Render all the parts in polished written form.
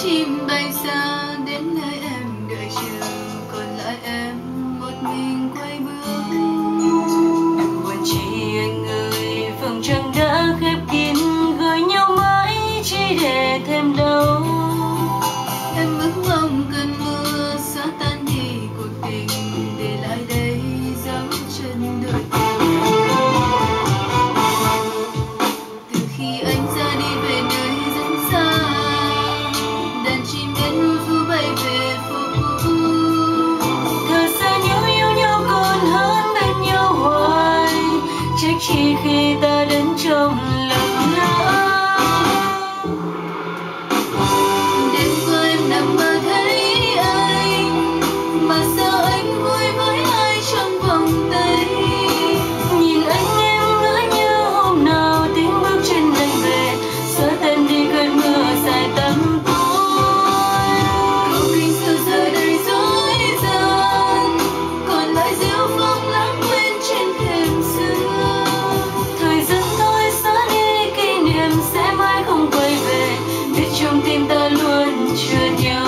chim bay xa đến nơi em đợi chờ, còn lại em một mình quay bước. Đừng buồn chi anh ơi, vầng trăng đã khép kín, gửi nhau mãi chỉ để thêm đau. Em ước mong cơn mưa xóa tan đi cuộc tình, để lại đây dấu chân đôi tình. Từ khi anh ra đi về nơi rất xa, đàn chim đến ru ru bay về phố cũ. Thời gian yêu nhau còn hơn bên nhau hoài, trách chi khi ta đến trong lặng lẽ. Đêm qua em nằm mơ thấy anh, mà sao anh vui với ai trong vòng tay. Nhìn anh em ngỡ như hôm nào tiếng bước chân anh về, xóa tan đi cơn mưa dài tăm tối. Câu kinh xưa giờ đây dối gian, còn lại diêu phong lãng quên trên thềm xưa. Thời gian thôi xóa đi kỷ niệm sẽ mãi không quay về, biết trong tim ta luôn chờ nhau.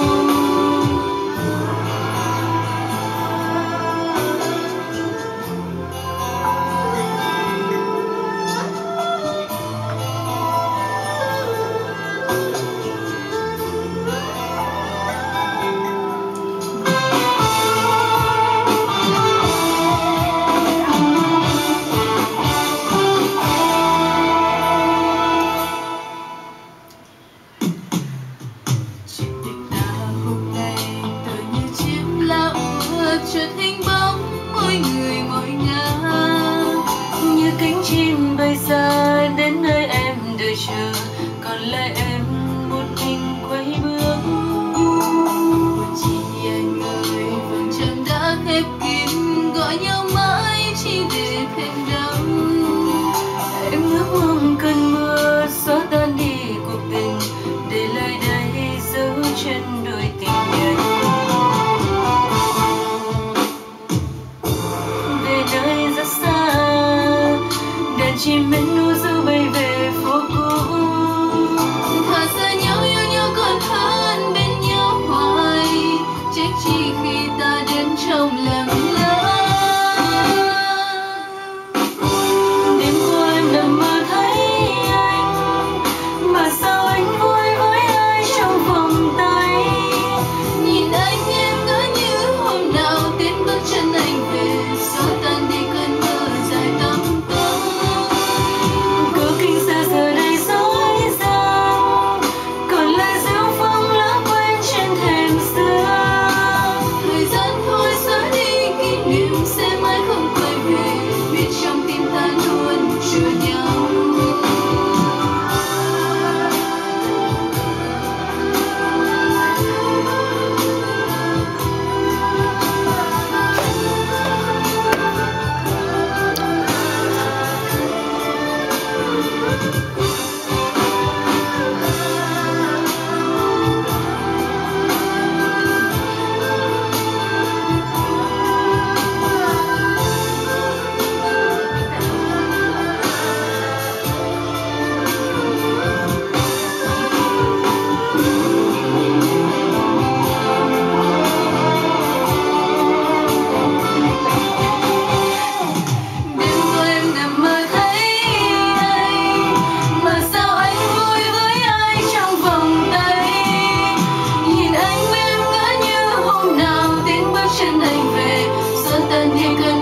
Chuyện tình ta hôm nay tựa như chiếc lá úa, chợt hình bóng mỗi người mỗi ngả. Như cánh chim bay xa đến nơi em đợi chờ, còn lại em một mình quay bước. Buồn chi anh ơi, vầng trăng đã khép kín, gọi nhau mãi chỉ để thêm đau. Em ước mong cơn mưa xóa tan đi cuộc tình, để lại đây dấu chân đôi tình nhân. Về nơi rất xa, đàn chim bên nu du bay về phố cũ. Thà xa nhau yêu nhau còn hơn bên nhau hoài, trách chi khi ta đến trong lặng lẽ. Đêm qua em nằm mơ thấy anh, mà sao anh vui với ai trong vòng tay. Nhìn anh em ngỡ như hôm nào tiến bước chân anh về, xóa tan đi cơn mưa dài tăm tối. Câu kinh xưa giờ đây dối gian, còn lại diêu phong lãng quên trên thềm xưa. Thời gian thôi xóa đi kỷ niệm sẽ mãi không quay về, biết trong tim ta luôn chờ nhau. Đêm qua em nằm mơ thấy anh, mà sao anh vui với ai trong vòng tay. Nhìn anh em ngỡ như hôm nào tiếng bước chân anh về, xóa tan đi cơn